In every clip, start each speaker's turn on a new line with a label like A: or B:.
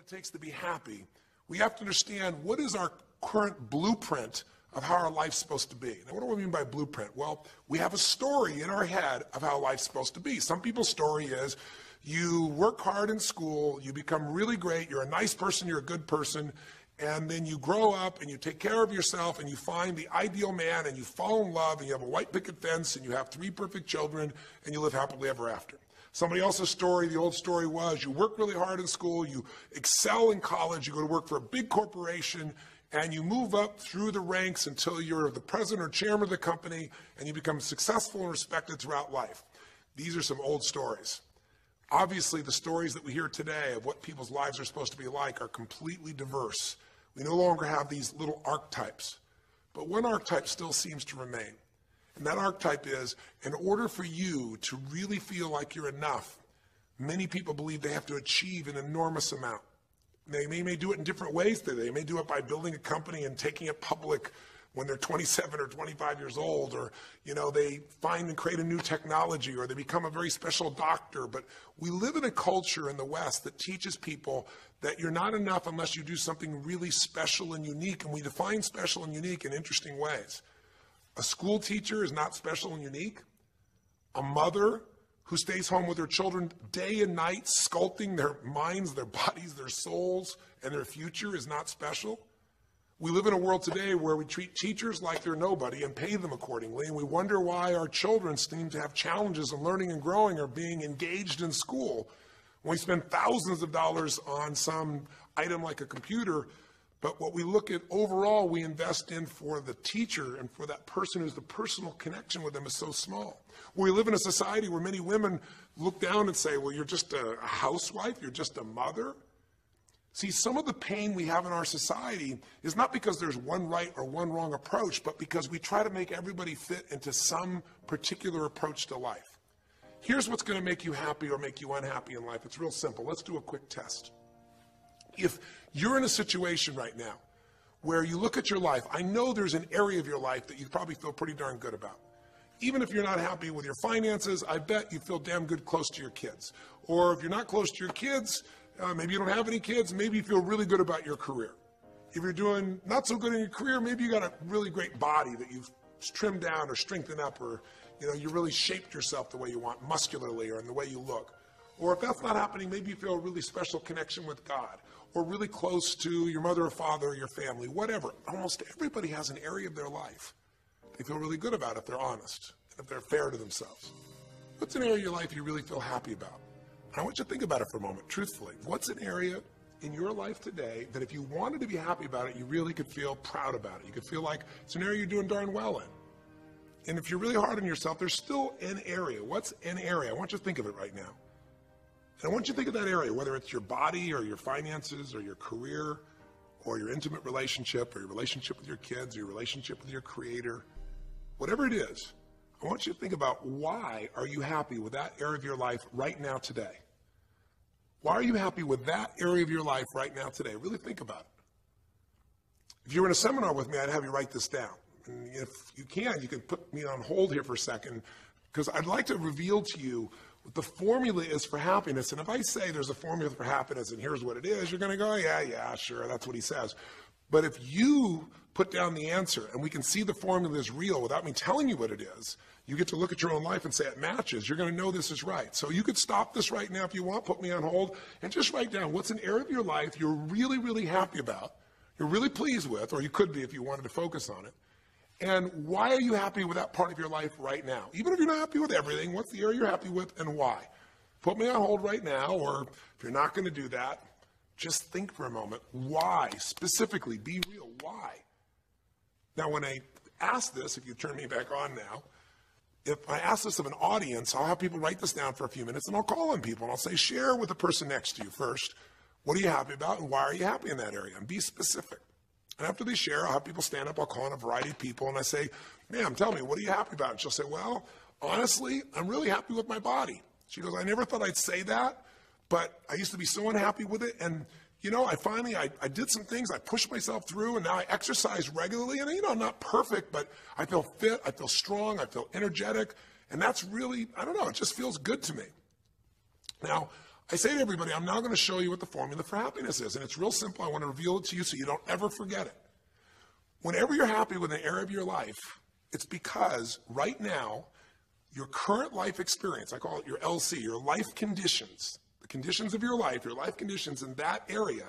A: it takes to be happy, we have to understand what is our current blueprint of how our life's supposed to be. Now, what do I mean by blueprint? Well, we have a story in our head of how life's supposed to be. Some people's story is you work hard in school, you become really great, you're a nice person, you're a good person, and then you grow up and you take care of yourself and you find the ideal man and you fall in love and you have a white picket fence and you have 3 perfect children and you live happily ever after. Somebody else's story, the old story was you work really hard in school, you excel in college, you go to work for a big corporation, and you move up through the ranks until you're the president or chairman of the company, and you become successful and respected throughout life. These are some old stories. Obviously, the stories that we hear today of what people's lives are supposed to be like are completely diverse. We no longer have these little archetypes. But one archetype still seems to remain. And that archetype is, in order for you to really feel like you're enough, many people believe they have to achieve an enormous amount. They may do it in different ways. They may do it by building a company and taking it public when they're 27 or 25 years old, or they find and create a new technology, or they become a very special doctor. But we live in a culture in the West that teaches people that you're not enough unless you do something really special and unique, and we define special and unique in interesting ways. A school teacher is not special and unique. A mother who stays home with her children day and night, sculpting their minds, their bodies, their souls, and their future is not special. We live in a world today where we treat teachers like they're nobody and pay them accordingly, and we wonder why our children seem to have challenges in learning and growing or being engaged in school. When we spend thousands of dollars on some item like a computer, but what we look at overall, we invest in for the teacher and for that person who's the personal connection with them is so small. We live in a society where many women look down and say, well, you're just a housewife, you're just a mother. See, some of the pain we have in our society is not because there's one right or one wrong approach, but because we try to make everybody fit into some particular approach to life. Here's what's going to make you happy or make you unhappy in life. It's real simple. Let's do a quick test. If you're in a situation right now where you look at your life, I know there's an area of your life that you probably feel pretty darn good about. Even if you're not happy with your finances, I bet you feel damn good close to your kids. Or if you're not close to your kids, maybe you don't have any kids, maybe you feel really good about your career. If you're doing not so good in your career, maybe you got a really great body that you've trimmed down or strengthened up, or you really shaped yourself the way you want muscularly or in the way you look. Or if that's not happening, maybe you feel a really special connection with God, or really close to your mother or father or your family, whatever. Almost everybody has an area of their life they feel really good about if they're honest and if they're fair to themselves. What's an area of your life you really feel happy about? And I want you to think about it for a moment, truthfully. What's an area in your life today that if you wanted to be happy about it, you really could feel proud about it? You could feel like it's an area you're doing darn well in. And if you're really hard on yourself, there's still an area. What's an area? I want you to think of it right now. And I want you to think of that area, whether it's your body or your finances or your career or your intimate relationship or your relationship with your kids or your relationship with your creator, whatever it is. I want you to think about, why are you happy with that area of your life right now today? Why are you happy with that area of your life right now today? Really think about it. If you were in a seminar with me, I'd have you write this down. And if you can put me on hold here for a second, because I'd like to reveal to you what the formula is for happiness. And if I say there's a formula for happiness and here's what it is, you're going to go, yeah, sure, that's what he says. But if you put down the answer and we can see the formula is real without me telling you what it is, you get to look at your own life and say it matches. You're going to know this is right. So you could stop this right now if you want, put me on hold, and just write down what's an area of your life you're really, really happy about, you're really pleased with, or you could be if you wanted to focus on it. And why are you happy with that part of your life right now? Even if you're not happy with everything, what's the area you're happy with and why? Put me on hold right now, or if you're not going to do that, just think for a moment. Why? Specifically, be real. Why? Now, when I ask this, if you turn me back on now, if I ask this of an audience, I'll have people write this down for a few minutes, and I'll call on people, and I'll say, share with the person next to you first. What are you happy about, and why are you happy in that area? And be specific. And after they share, I'll have people stand up. I'll call on a variety of people, and I say, ma'am, tell me, what are you happy about? And she'll say, well, honestly, I'm really happy with my body. She goes, I never thought I'd say that, but I used to be so unhappy with it, and I did some things, I pushed myself through, and now I exercise regularly, and I'm not perfect, but I feel fit, I feel strong, I feel energetic, and that's really, it just feels good to me. Now, I say to everybody, I'm now going to show you what the formula for happiness is. And it's real simple. I want to reveal it to you so you don't ever forget it. Whenever you're happy with an area of your life, it's because right now, your current life experience, I call it your LC, your life conditions, the conditions of your life conditions in that area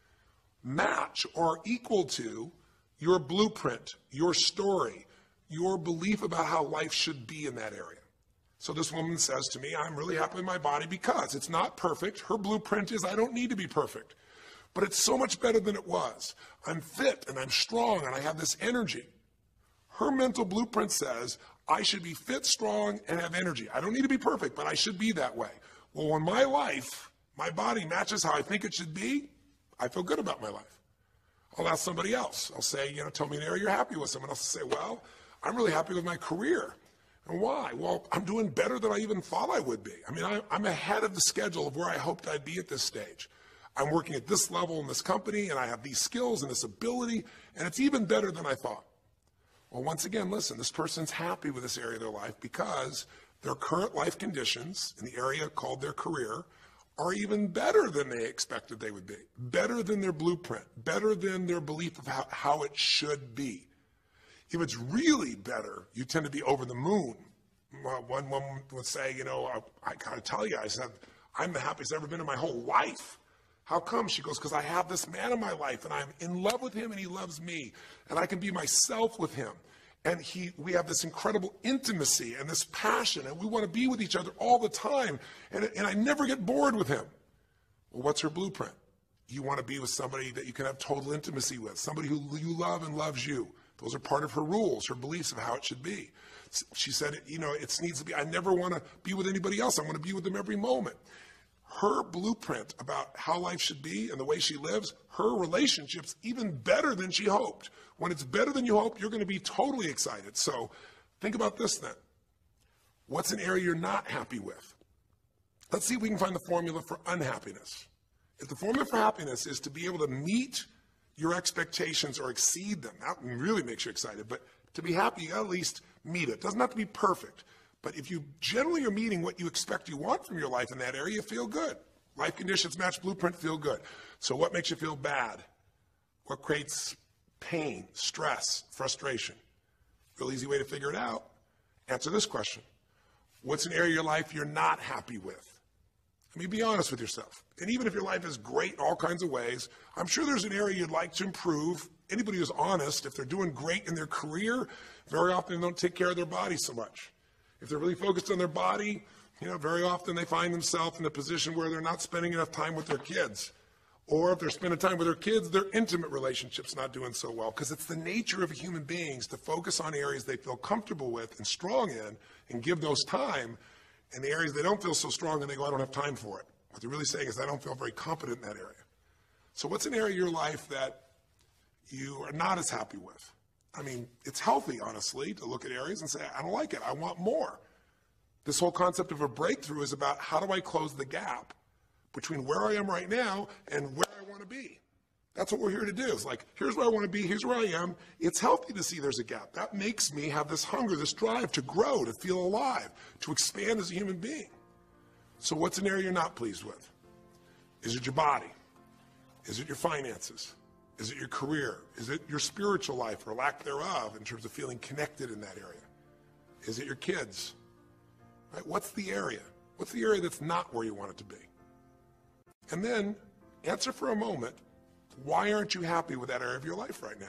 A: match or are equal to your blueprint, your story, your belief about how life should be in that area. So this woman says to me, I'm really happy with my body because it's not perfect. Her blueprint is I don't need to be perfect, but it's so much better than it was. I'm fit and I'm strong and I have this energy. Her mental blueprint says I should be fit, strong, and have energy. I don't need to be perfect, but I should be that way. Well, when my life, my body matches how I think it should be, I feel good about my life. I'll ask somebody else. I'll say, tell me an area you're happy with. Someone else will say, well, I'm really happy with my career. And why? Well, I'm doing better than I even thought I would be. I mean, I'm ahead of the schedule of where I hoped I'd be at this stage. I'm working at this level in this company, and I have these skills and this ability, and it's even better than I thought. Well, once again, listen, this person's happy with this area of their life because their current life conditions in the area called their career are even better than they expected they would be, better than their blueprint, better than their belief of how it should be. If it's really better, you tend to be over the moon. One woman would say, I gotta tell you, I said, I'm the happiest I've ever been in my whole life. How come? She goes, because I have this man in my life and I'm in love with him and he loves me and I can be myself with him. And we have this incredible intimacy and this passion and we want to be with each other all the time and I never get bored with him. Well, what's her blueprint? You want to be with somebody that you can have total intimacy with, somebody who you love and loves you. Those are part of her rules, her beliefs of how it should be. She said, it needs to be, I never want to be with anybody else. I want to be with them every moment. Her blueprint about how life should be and the way she lives, her relationship's even better than she hoped. When it's better than you hoped, you're going to be totally excited. So think about this then. What's an area you're not happy with? Let's see if we can find the formula for unhappiness. If the formula for happiness is to be able to meet your expectations or exceed them, that really makes you excited, but to be happy, you gotta at least meet it. It doesn't have to be perfect, but if you generally are meeting what you expect you want from your life in that area, you feel good. Life conditions match blueprint, feel good. So what makes you feel bad? What creates pain, stress, frustration? Real easy way to figure it out. Answer this question. What's an area of your life you're not happy with? I mean, be honest with yourself. And even if your life is great in all kinds of ways, I'm sure there's an area you'd like to improve. Anybody who's honest, if they're doing great in their career, very often they don't take care of their body so much. If they're really focused on their body, very often they find themselves in a position where they're not spending enough time with their kids. Or if they're spending time with their kids, their intimate relationship's not doing so well. Because it's the nature of human beings to focus on areas they feel comfortable with and strong in and give those time. And the areas they don't feel so strong and they go, I don't have time for it. What they're really saying is, I don't feel very competent in that area. So what's an area of your life that you are not as happy with? I mean, it's healthy, honestly, to look at areas and say, I don't like it. I want more. This whole concept of a breakthrough is about how do I close the gap between where I am right now and where I want to be. That's what we're here to do. It's like, here's where I want to be, here's where I am. It's healthy to see there's a gap. That makes me have this hunger, this drive to grow, to feel alive, to expand as a human being. So what's an area you're not pleased with? Is it your body? Is it your finances? Is it your career? Is it your spiritual life or lack thereof in terms of feeling connected in that area? Is it your kids? Right? What's the area? What's the area that's not where you want it to be? And then answer for a moment, why aren't you happy with that area of your life right now?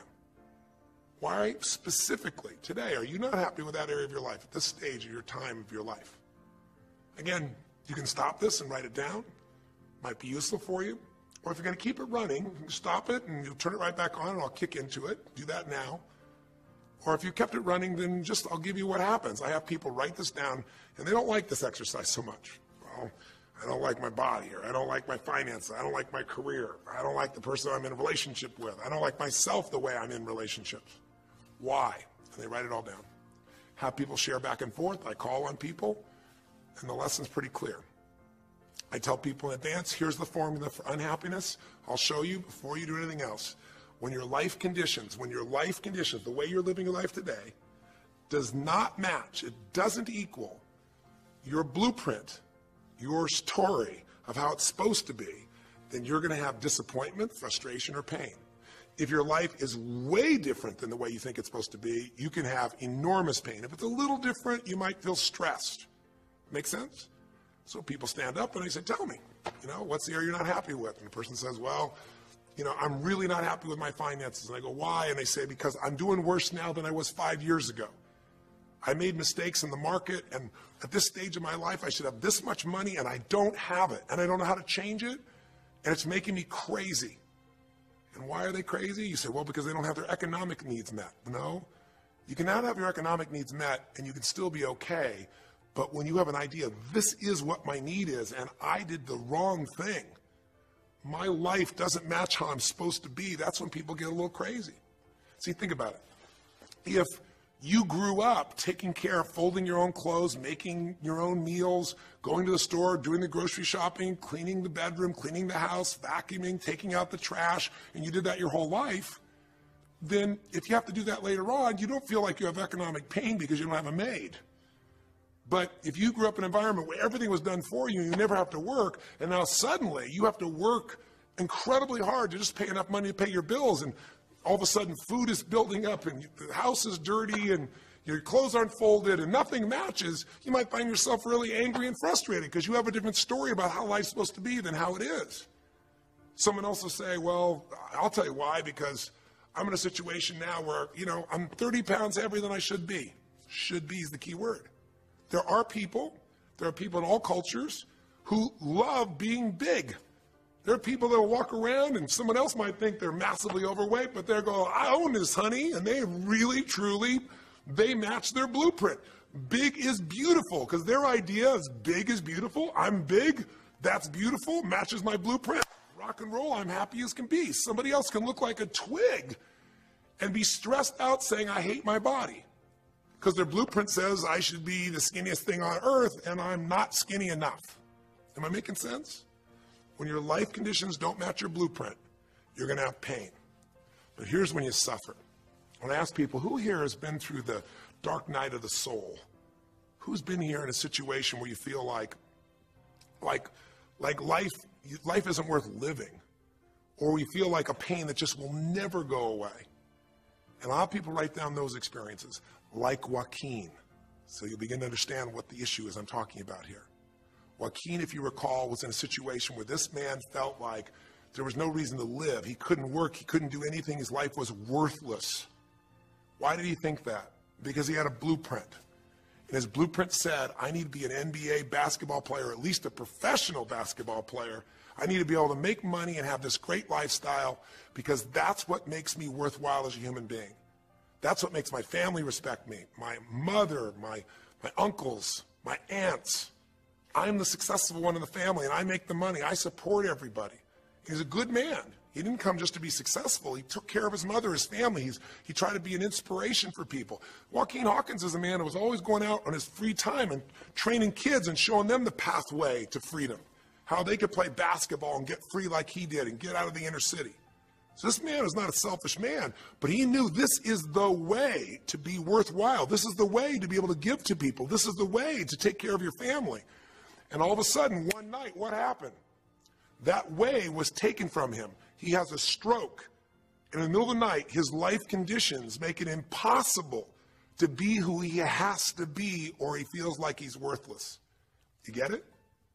A: Why specifically today are you not happy with that area of your life at this stage of your time of your life? Again, you can stop this and write it down. Might be useful for you. Or if you're going to keep it running, you can stop it and you'll turn it right back on and I'll kick into it. Do that now. Or if you kept it running, then I'll give you what happens. I have people write this down and they don't like this exercise so much. Well, I don't like my body, or I don't like my finances, I don't like my career, I don't like the person I'm in a relationship with, I don't like myself the way I'm in relationships. Why? And they write it all down. Have people share back and forth. I call on people, and the lesson's pretty clear. I tell people in advance, here's the formula for unhappiness. I'll show you before you do anything else. When your life conditions, the way you're living your life today, does not match, it doesn't equal your blueprint, your story of how it's supposed to be, then you're going to have disappointment, frustration, or pain. If your life is way different than the way you think it's supposed to be, you can have enormous pain. If it's a little different, you might feel stressed. Make sense? So people stand up and they say, tell me, what's the area you're not happy with? And the person says, well, I'm really not happy with my finances. And I go, why? And they say, because I'm doing worse now than I was 5 years ago. I made mistakes in the market, and at this stage of my life, I should have this much money, and I don't have it, and I don't know how to change it, and it's making me crazy. And why are they crazy? You say, well, because they don't have their economic needs met. No, you can not have your economic needs met, and you can still be okay, but when you have an idea, this is what my need is, and I did the wrong thing, my life doesn't match how I'm supposed to be, that's when people get a little crazy. See, think about it. If you grew up taking care of folding your own clothes, making your own meals, going to the store, doing the grocery shopping, cleaning the bedroom, cleaning the house, vacuuming, taking out the trash, and you did that your whole life, then if you have to do that later on, you don't feel like you have economic pain because you don't have a maid. But if you grew up in an environment where everything was done for you, you never have to work, and now suddenly you have to work incredibly hard to just pay enough money to pay your bills, and all of a sudden food is building up, and the house is dirty, and your clothes aren't folded, and nothing matches, you might find yourself really angry and frustrated because you have a different story about how life's supposed to be than how it is. Someone else will say, well, I'll tell you why, because I'm in a situation now where, I'm 30 pounds heavier than I should be. Should be is the key word. There are people in all cultures who love being big. There are people that will walk around and someone else might think they're massively overweight, but they're going, I own this, honey, and they really, truly, they match their blueprint. Big is beautiful, because their idea is big is beautiful. I'm big, that's beautiful, matches my blueprint. Rock and roll, I'm happy as can be. Somebody else can look like a twig and be stressed out saying, I hate my body. Because their blueprint says I should be the skinniest thing on earth, and I'm not skinny enough. Am I making sense? When your life conditions don't match your blueprint, you're going to have pain. But here's when you suffer. When I ask people, who here has been through the dark night of the soul? Who's been here in a situation where you feel like life isn't worth living, or you feel like a pain that just will never go away? And a lot of people write down those experiences, like Joaquin. So you'll begin to understand what the issue is I'm talking about here. Joaquin, if you recall, was in a situation where this man felt like there was no reason to live. He couldn't work. He couldn't do anything. His life was worthless. Why did he think that? Because he had a blueprint. And his blueprint said, I need to be an NBA basketball player, at least a professional basketball player. I need to be able to make money and have this great lifestyle because that's what makes me worthwhile as a human being. That's what makes my family respect me. My mother, my uncles, my aunts. I'm the successful one in the family, and I make the money. I support everybody. He's a good man. He didn't come just to be successful. He took care of his mother, his family. He tried to be an inspiration for people. Joaquin Hawkins is a man who was always going out on his free time and training kids and showing them the pathway to freedom, how they could play basketball and get free like he did and get out of the inner city. So this man is not a selfish man, but he knew this is the way to be worthwhile. This is the way to be able to give to people. This is the way to take care of your family. And all of a sudden, one night, what happened? That way was taken from him. He has a stroke. And in the middle of the night, his life conditions make it impossible to be who he has to be, or he feels like he's worthless. You get it?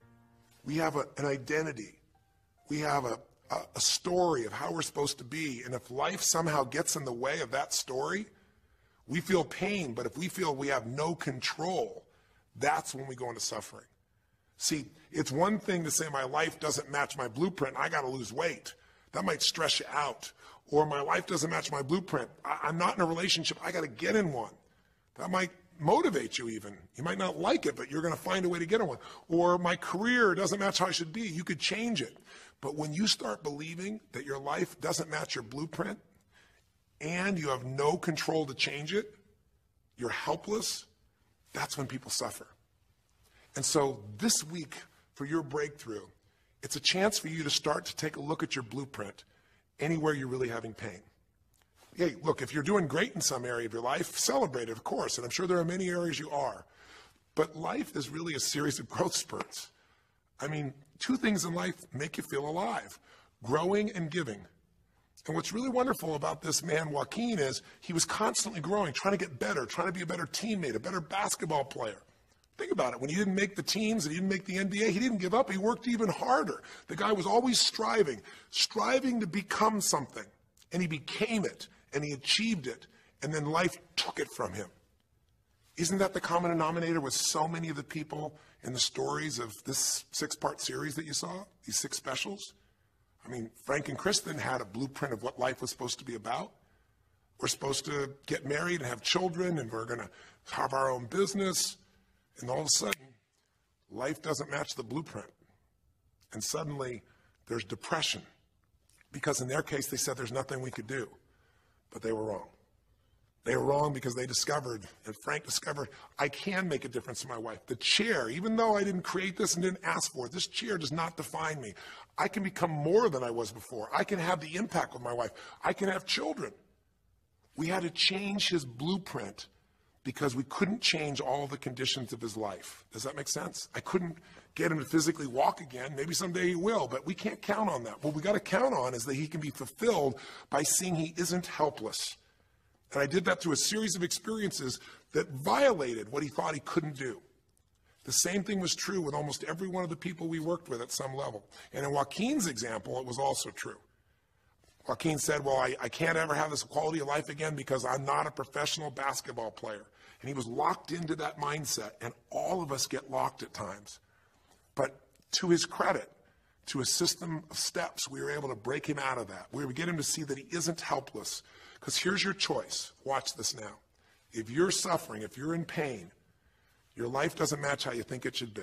A: We have an identity. We have a story of how we're supposed to be. And if life somehow gets in the way of that story, we feel pain. But if we feel we have no control, that's when we go into suffering. See, it's one thing to say my life doesn't match my blueprint. I got to lose weight. That might stress you out. Or my life doesn't match my blueprint. I'm not in a relationship. I got to get in one. That might motivate you even. You might not like it, but you're going to find a way to get in one. Or my career doesn't match how I should be. You could change it. But when you start believing that your life doesn't match your blueprint and you have no control to change it, you're helpless, that's when people suffer. And so this week for your breakthrough, it's a chance for you to start to take a look at your blueprint anywhere you're really having pain. Hey, look, if you're doing great in some area of your life, celebrate it, of course, and I'm sure there are many areas you are. But life is really a series of growth spurts. I mean, two things in life make you feel alive: growing and giving. And what's really wonderful about this man, Joaquin, is he was constantly growing, trying to get better, trying to be a better teammate, a better basketball player. Think about it. When he didn't make the teams and he didn't make the NBA, he didn't give up. He worked even harder. The guy was always striving to become something. And he became it, and he achieved it, and then life took it from him. Isn't that the common denominator with so many of the people in the stories of this 6-part series that you saw, these 6 specials? I mean, Frank and Kristen had a blueprint of what life was supposed to be about. We're supposed to get married and have children, and we're going to have our own business. And all of a sudden, life doesn't match the blueprint. And suddenly, there's depression. Because in their case, they said there's nothing we could do. But they were wrong. They were wrong because they discovered, and Frank discovered, I can make a difference in my wife. The chair, even though I didn't create this and didn't ask for it, this chair does not define me. I can become more than I was before. I can have the impact with my wife. I can have children. We had to change his blueprint because we couldn't change all the conditions of his life. Does that make sense? I couldn't get him to physically walk again. Maybe someday he will, but we can't count on that. What we got to count on is that he can be fulfilled by seeing he isn't helpless. And I did that through a series of experiences that violated what he thought he couldn't do. The same thing was true with almost every one of the people we worked with at some level. And in Joaquin's example, it was also true. Joaquin said, well, I can't ever have this quality of life again because I'm not a professional basketball player. And he was locked into that mindset, and all of us get locked at times. But to his credit, to a system of steps, we were able to break him out of that. We were get him to see that he isn't helpless. Because here's your choice. Watch this now. If you're suffering, if you're in pain, your life doesn't match how you think it should be,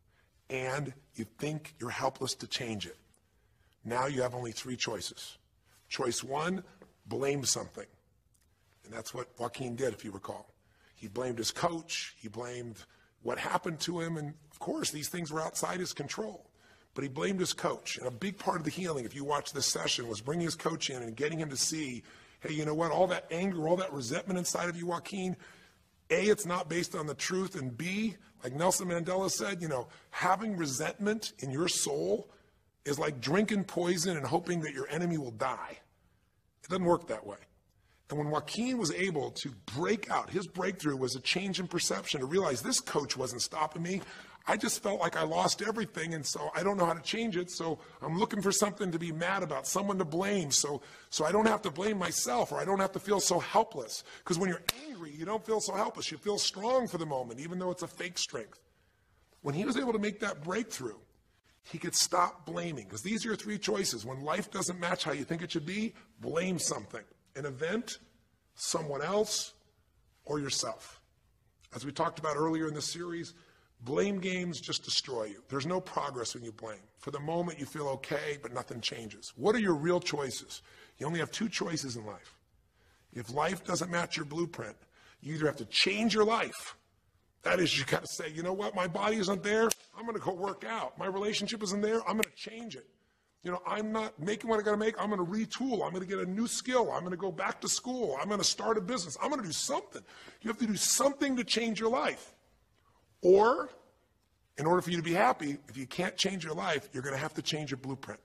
A: and you think you're helpless to change it, now you have only 3 choices. Choice 1, blame something. And that's what Joaquin did, if you recall. He blamed his coach. He blamed what happened to him. And, of course, these things were outside his control. But he blamed his coach. And a big part of the healing, if you watch this session, was bringing his coach in and getting him to see, hey, you know what, all that anger, all that resentment inside of you, Joaquin, A, it's not based on the truth, and B, like Nelson Mandela said, you know, having resentment in your soul is like drinking poison and hoping that your enemy will die. It doesn't work that way. And when Joaquin was able to break out, his breakthrough was a change in perception, to realize this coach wasn't stopping me. I just felt like I lost everything, and so I don't know how to change it, so I'm looking for something to be mad about, someone to blame, so I don't have to blame myself, or I don't have to feel so helpless. Because when you're angry, you don't feel so helpless. You feel strong for the moment, even though it's a fake strength. When he was able to make that breakthrough, he could stop blaming. Because these are your 3 choices. When life doesn't match how you think it should be, blame something. An event, someone else, or yourself. As we talked about earlier in this series, blame games just destroy you. There's no progress when you blame. For the moment, you feel okay, but nothing changes. What are your real choices? You only have 2 choices in life. If life doesn't match your blueprint, you either have to change your life. That is, you got to say, you know what, my body isn't there, I'm going to go work out. My relationship isn't there, I'm going to change it. You know, I'm not making what I got to make, I'm going to retool. I'm going to get a new skill. I'm going to go back to school. I'm going to start a business. I'm going to do something. You have to do something to change your life. Or, in order for you to be happy, if you can't change your life, you're going to have to change your blueprint.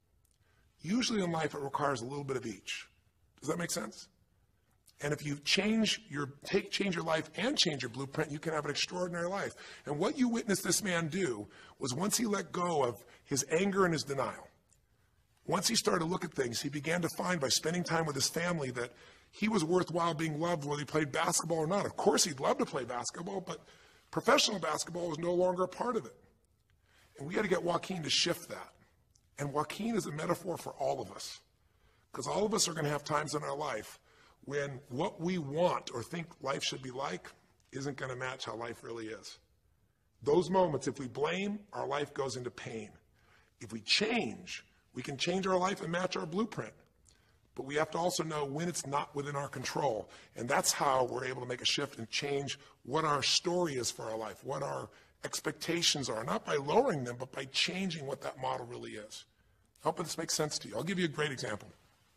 A: Usually in life, it requires a little bit of each. Does that make sense? And if you change your life and change your blueprint, you can have an extraordinary life. And what you witnessed this man do was, once he let go of his anger and his denial, once he started to look at things, he began to find, by spending time with his family, that he was worthwhile being loved whether he played basketball or not. Of course, he'd love to play basketball, but professional basketball was no longer a part of it. And we had to get Joaquin to shift that. And Joaquin is a metaphor for all of us. Because all of us are going to have times in our life when what we want or think life should be like isn't going to match how life really is. Those moments, if we blame, our life goes into pain. If we change, we can change our life and match our blueprint. But we have to also know when it's not within our control. And that's how we're able to make a shift and change what our story is for our life, what our expectations are, not by lowering them, but by changing what that model really is. I hope this makes sense to you. I'll give you a great example.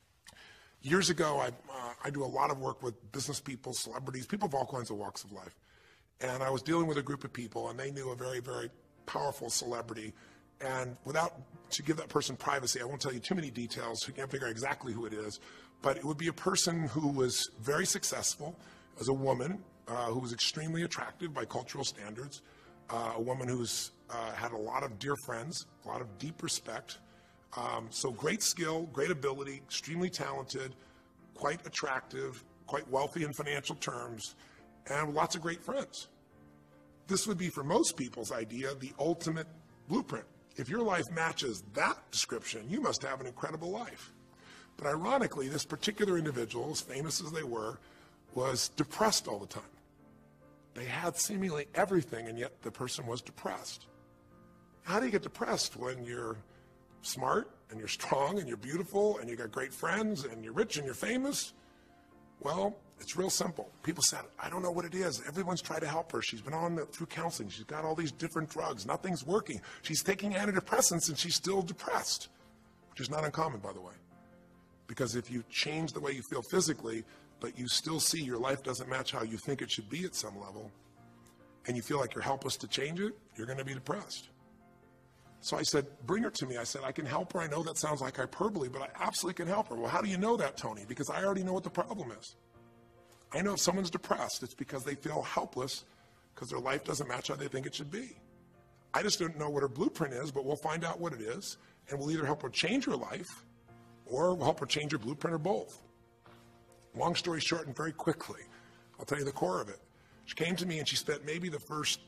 A: Years ago, I do a lot of work with business people, celebrities, people of all kinds of walks of life. And I was dealing with a group of people, and they knew a very, very powerful celebrity. And to give that person privacy, I won't tell you too many details, so you can't figure out exactly who it is, but it would be a person who was very successful as a woman, who was extremely attractive by cultural standards, a woman who's had a lot of dear friends, a lot of deep respect, so great skill, great ability, extremely talented, quite attractive, quite wealthy in financial terms, and lots of great friends. This would be, for most people's idea, the ultimate blueprint. If your life matches that description, you must have an incredible life. But ironically, this particular individual, as famous as they were, was depressed all the time. They had seemingly everything, and yet the person was depressed. How do you get depressed when you're smart, and you're strong, and you're beautiful, and you got great friends, and you're rich, and you're famous? Well, it's real simple. People said, I don't know what it is. Everyone's tried to help her. She's been through counseling. She's got all these different drugs. Nothing's working. She's taking antidepressants, and she's still depressed, which is not uncommon, by the way. Because if you change the way you feel physically, but you still see your life doesn't match how you think it should be at some level, and you feel like you're helpless to change it, you're going to be depressed. So I said, bring her to me. I said, I can help her. I know that sounds like hyperbole, but I absolutely can help her. Well, how do you know that, Tony? Because I already know what the problem is. I know if someone's depressed, it's because they feel helpless because their life doesn't match how they think it should be. I just don't know what her blueprint is, but we'll find out what it is, and we'll either help her change her life, or we'll help her change her blueprint, or both. Long story short, and very quickly, I'll tell you the core of it. She came to me and she spent maybe the first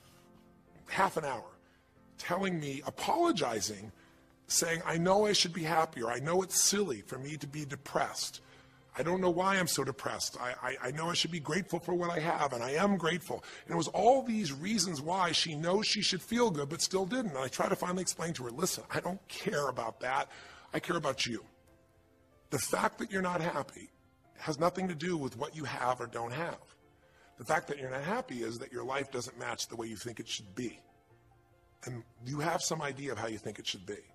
A: half an hour telling me, apologizing, saying, I know I should be happier. I know it's silly for me to be depressed. I don't know why I'm so depressed. I know I should be grateful for what I have, and I am grateful. And it was all these reasons why she knows she should feel good, but still didn't. And I tried to finally explain to her, listen, I don't care about that. I care about you. The fact that you're not happy has nothing to do with what you have or don't have. The fact that you're not happy is that your life doesn't match the way you think it should be. And you have some idea of how you think it should be.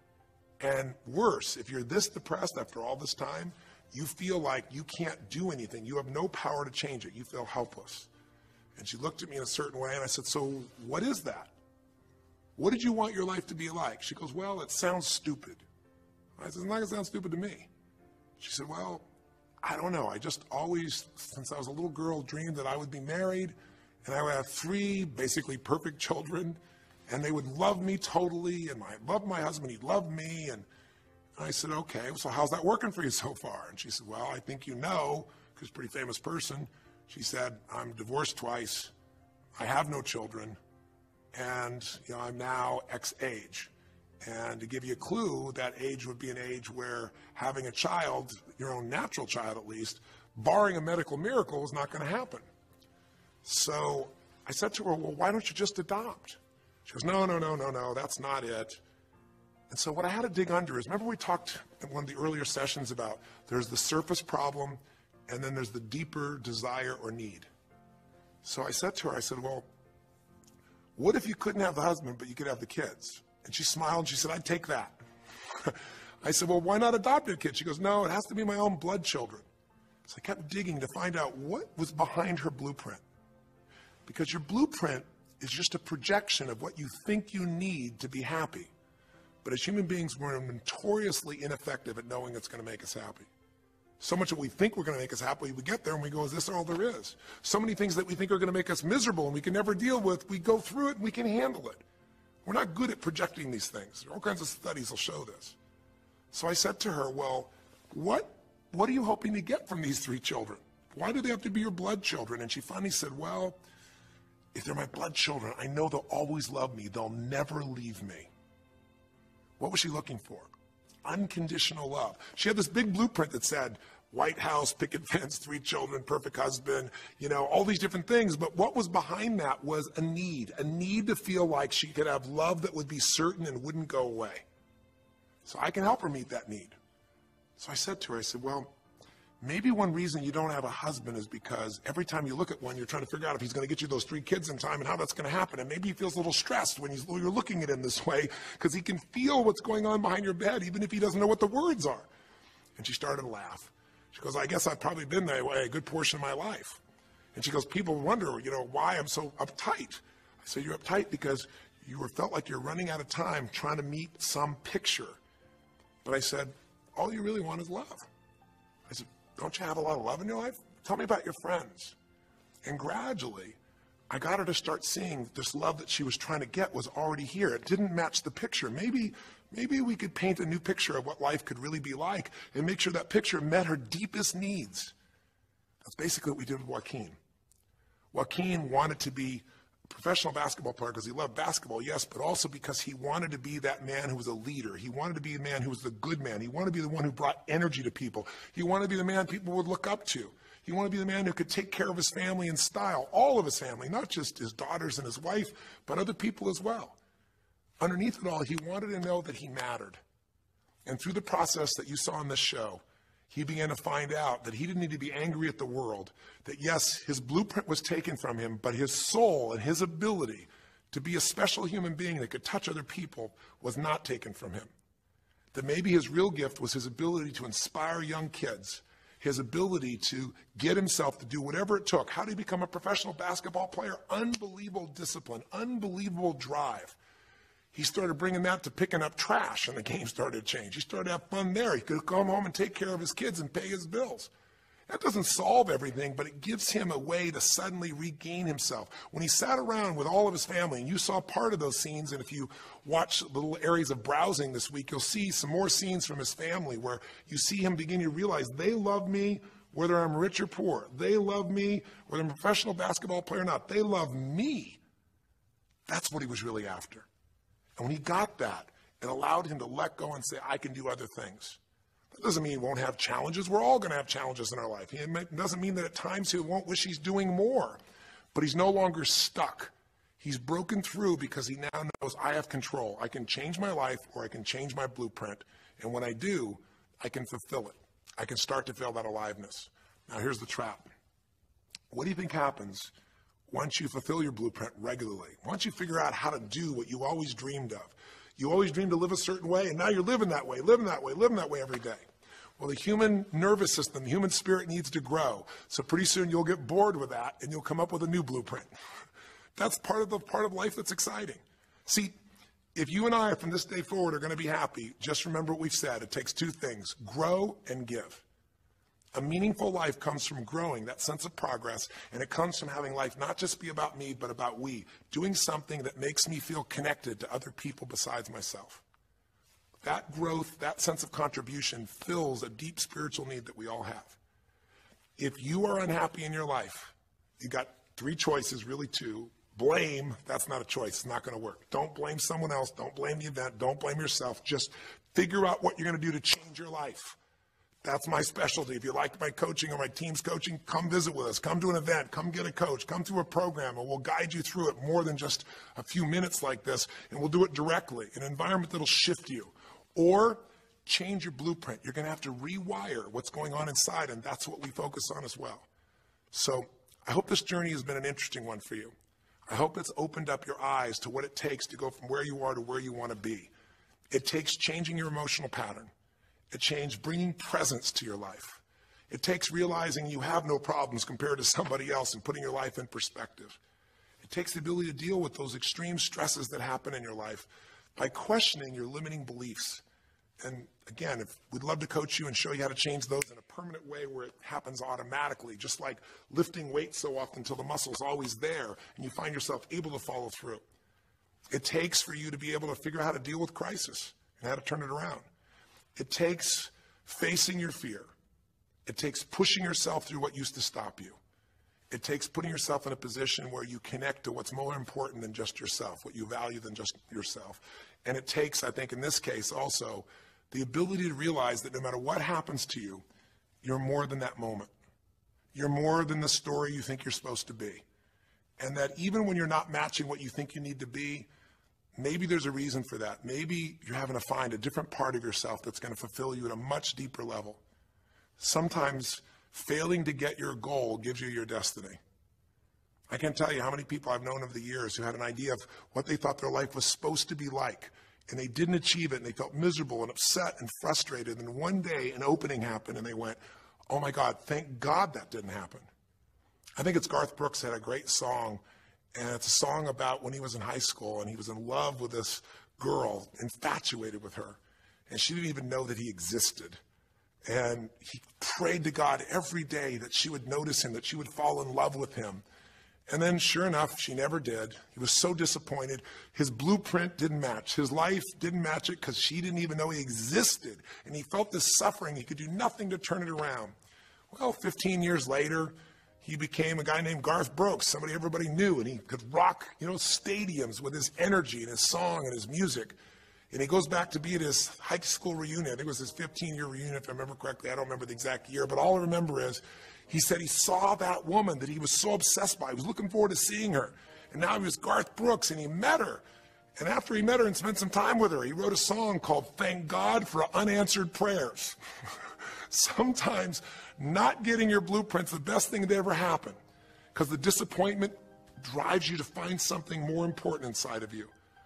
A: And worse, if you're this depressed after all this time, you feel like you can't do anything. You have no power to change it. You feel helpless. And she looked at me in a certain way, and I said, so what is that? What did you want your life to be like? She goes, well, it sounds stupid. I said, it's not going to sound stupid to me. She said, well, I don't know. I just always, since I was a little girl, dreamed that I would be married, and I would have 3 basically perfect children, and they would love me totally, and I loved my husband, he'd love me, and I said, okay, so how's that working for you so far? And she said, well, I think you know, because she's a pretty famous person. She said, I'm divorced twice, I have no children, and I'm now X age. And to give you a clue, that age would be an age where having a child, your own natural child at least, barring a medical miracle, is not going to happen. So I said to her, well, why don't you just adopt? She goes, no, that's not it. And so what I had to dig under is, remember we talked in one of the earlier sessions about there's the surface problem and then there's the deeper desire or need. So I said to her, I said, well, what if you couldn't have the husband but you could have the kids? And she smiled and she said, I'd take that. I said, well, why not adopt a kid? She goes, no, it has to be my own blood children. So I kept digging to find out what was behind her blueprint. Because your blueprint is just a projection of what you think you need to be happy. But as human beings, we're notoriously ineffective at knowing it's going to make us happy. So much that we think we're going to make us happy, we get there and we go, is this all there is? So many things that we think are going to make us miserable and we can never deal with, we go through it and we can handle it. We're not good at projecting these things. All kinds of studies will show this. So I said to her, well, what are you hoping to get from these 3 children? Why do they have to be your blood children? And she finally said, well, if they're my blood children, I know they'll always love me. They'll never leave me. What was she looking for? Unconditional love. She had this big blueprint that said, White House, picket fence, 3 children, perfect husband, all these different things. But what was behind that was a need to feel like she could have love that would be certain and wouldn't go away. So I can help her meet that need. So I said to her, I said, well, maybe one reason you don't have a husband is because every time you look at one, you're trying to figure out if he's going to get you those 3 kids in time and how that's going to happen. And maybe he feels a little stressed when you're looking at him this way because he can feel what's going on behind your bed, even if he doesn't know what the words are. And she started to laugh. She goes, I guess I've probably been that way a good portion of my life. And she goes, people wonder, why I'm so uptight. I said, you're uptight because you felt like you're running out of time trying to meet some picture. But I said, all you really want is love. I said, don't you have a lot of love in your life? Tell me about your friends. And gradually, I got her to start seeing this love that she was trying to get was already here. It didn't match the picture. Maybe we could paint a new picture of what life could really be like and make sure that picture met her deepest needs. That's basically what we did with Joaquin. Joaquin wanted to be a professional basketball player because he loved basketball, yes, but also because he wanted to be that man who was a leader. He wanted to be the man who was the good man. He wanted to be the one who brought energy to people. He wanted to be the man people would look up to. He wanted to be the man who could take care of his family in style, all of his family, not just his daughters and his wife, but other people as well. Underneath it all, he wanted to know that he mattered. And through the process that you saw in this show, he began to find out that he didn't need to be angry at the world, that yes, his blueprint was taken from him, but his soul and his ability to be a special human being that could touch other people was not taken from him. That maybe his real gift was his ability to inspire young kids, his ability to get himself to do whatever it took. How did he become a professional basketball player? Unbelievable discipline, unbelievable drive. He started bringing that to picking up trash, and the game started to change. He started to have fun there. He could come home and take care of his kids and pay his bills. That doesn't solve everything, but it gives him a way to suddenly regain himself. When he sat around with all of his family, and you saw part of those scenes, and if you watch little areas of browsing this week, you'll see some more scenes from his family where you see him begin to realize they love me whether I'm rich or poor. They love me whether I'm a professional basketball player or not. They love me. That's what he was really after. And when he got that, it allowed him to let go and say, I can do other things. That doesn't mean he won't have challenges. We're all going to have challenges in our life. It doesn't mean that at times he won't wish he's doing more. But he's no longer stuck. He's broken through because he now knows I have control. I can change my life or I can change my blueprint. And when I do, I can fulfill it. I can start to feel that aliveness. Now here's the trap. What do you think happens once you fulfill your blueprint regularly? Once you figure out how to do what you always dreamed of? You always dreamed to live a certain way, and now you're living that way every day. Well, the human nervous system, the human spirit needs to grow. So pretty soon you'll get bored with that, and you'll come up with a new blueprint. That's part of life that's exciting. See, if you and I, from this day forward, are going to be happy, just remember what we've said. It takes two things, grow and give. A meaningful life comes from growing, that sense of progress, and it comes from having life not just be about me, but about we, doing something that makes me feel connected to other people besides myself. That growth, that sense of contribution fills a deep spiritual need that we all have. If you are unhappy in your life, you got three choices, really two. Blame, that's not a choice, it's not going to work. Don't blame someone else, don't blame the event, don't blame yourself. Just figure out what you're going to do to change your life. That's my specialty. If you like my coaching or my team's coaching, come visit with us. Come to an event. Come get a coach. Come through a program, and we'll guide you through it more than just a few minutes like this, and we'll do it directly, an environment that'll shift you. Or change your blueprint. You're going to have to rewire what's going on inside, and that's what we focus on as well. So I hope this journey has been an interesting one for you. I hope it's opened up your eyes to what it takes to go from where you are to where you want to be. It takes changing your emotional pattern. It takes bringing presence to your life. It takes realizing you have no problems compared to somebody else and putting your life in perspective. It takes the ability to deal with those extreme stresses that happen in your life by questioning your limiting beliefs. And again, we'd love to coach you and show you how to change those in a permanent way where it happens automatically, just like lifting weights so often until the muscle's always there and you find yourself able to follow through. It takes for you to be able to figure out how to deal with crisis and how to turn it around. It takes facing your fear. It takes pushing yourself through what used to stop you. It takes putting yourself in a position where you connect to what's more important than just yourself, what you value than just yourself. And it takes, I think in this case also, the ability to realize that no matter what happens to you, you're more than that moment. You're more than the story you think you're supposed to be. And that even when you're not matching what you think you need to be, maybe there's a reason for that. Maybe you're having to find a different part of yourself that's going to fulfill you at a much deeper level. Sometimes failing to get your goal gives you your destiny. I can't tell you how many people I've known over the years who had an idea of what they thought their life was supposed to be like, and they didn't achieve it, and they felt miserable and upset and frustrated. And one day an opening happened, and they went, oh my God, thank God that didn't happen. I think it's Garth Brooks had a great song, And it's a song about when he was in high school and he was in love with this girl, infatuated with her. And she didn't even know that he existed. And he prayed to God every day that she would notice him, that she would fall in love with him. And then sure enough, she never did. He was so disappointed. His blueprint didn't match. His life didn't match it because she didn't even know he existed. And he felt this suffering. He could do nothing to turn it around. Well, 15 years later, he became a guy named Garth Brooks, somebody everybody knew, and he could rock, stadiums with his energy and his song and his music. And he goes back to be at his high school reunion. I think it was his 15-year reunion, if I remember correctly. I don't remember the exact year, but all I remember is he said he saw that woman that he was so obsessed by. He was looking forward to seeing her. And now he was Garth Brooks, and he met her. And after he met her and spent some time with her, he wrote a song called Thank God for Unanswered Prayers. Sometimes not getting your blueprint's the best thing that ever happened, because the disappointment drives you to find something more important inside of you.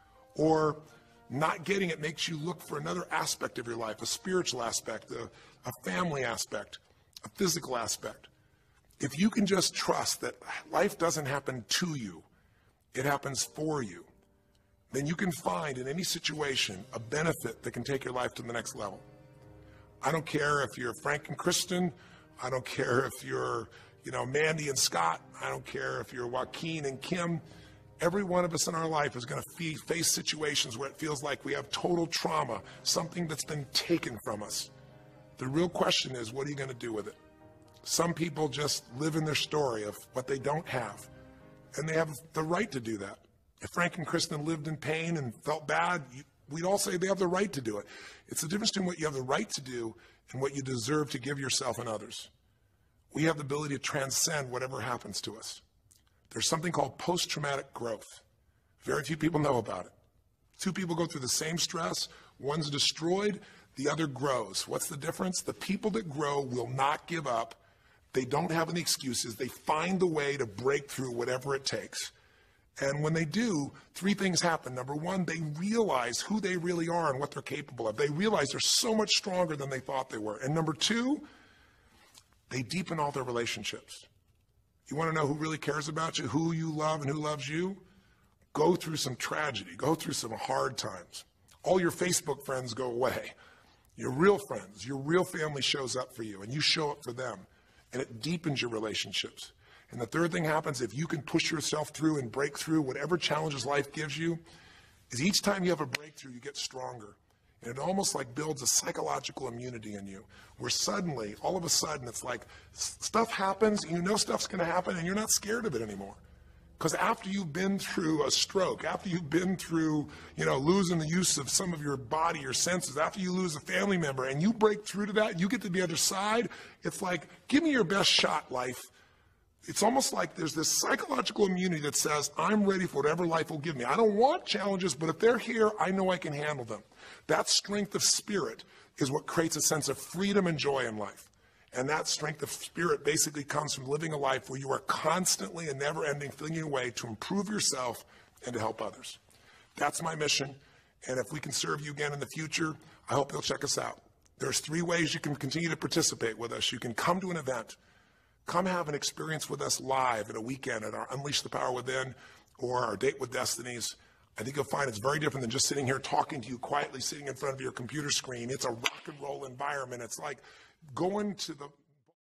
A: Or not getting it makes you look for another aspect of your life, a spiritual aspect, a family aspect, a physical aspect. If you can just trust that life doesn't happen to you, it happens for you, then you can find in any situation a benefit that can take your life to the next level. I don't care if you're Frank and Kristen. I don't care if you're, Mandy and Scott. I don't care if you're Joaquin and Kim. Every one of us in our life is going to face situations where it feels like we have total trauma, something that's been taken from us. The real question is, what are you going to do with it? Some people just live in their story of what they don't have, and they have the right to do that. If Frank and Kristen lived in pain and felt bad, we'd all say they have the right to do it. It's the difference between what you have the right to do and what you deserve to give yourself and others. We have the ability to transcend whatever happens to us. There's something called post-traumatic growth. Very few people know about it. Two people go through the same stress. One's destroyed, the other grows. What's the difference? The people that grow will not give up. They don't have any excuses. They find the way to break through whatever it takes. And when they do, three things happen. Number one, they realize who they really are and what they're capable of. They realize they're so much stronger than they thought they were. And number two, they deepen all their relationships. You want to know who really cares about you, who you love and who loves you? Go through some tragedy. Go through some hard times. All your Facebook friends go away. Your real friends, your real family shows up for you, and you show up for them. And it deepens your relationships. And the third thing happens, if you can push yourself through and break through whatever challenges life gives you, is each time you have a breakthrough, you get stronger. And it almost like builds a psychological immunity in you, where suddenly, all of a sudden, it's like stuff happens, you know stuff's going to happen, and you're not scared of it anymore. Because after you've been through a stroke, after you've been through, losing the use of some of your body, your senses, after you lose a family member, and you break through to that, you get to the other side, it's like, give me your best shot, life. It's almost like there's this psychological immunity that says, I'm ready for whatever life will give me. I don't want challenges, but if they're here, I know I can handle them. That strength of spirit is what creates a sense of freedom and joy in life. And that strength of spirit basically comes from living a life where you are constantly and never-ending thinking a way to improve yourself and to help others. That's my mission. And if we can serve you again in the future, I hope you'll check us out. There's 3 ways you can continue to participate with us. You can come to an event. Come have an experience with us live at a weekend at our Unleash the Power Within or our Date with Destinies. I think you'll find it's very different than just sitting here talking to you quietly, sitting in front of your computer screen. It's a rock and roll environment. It's like going to the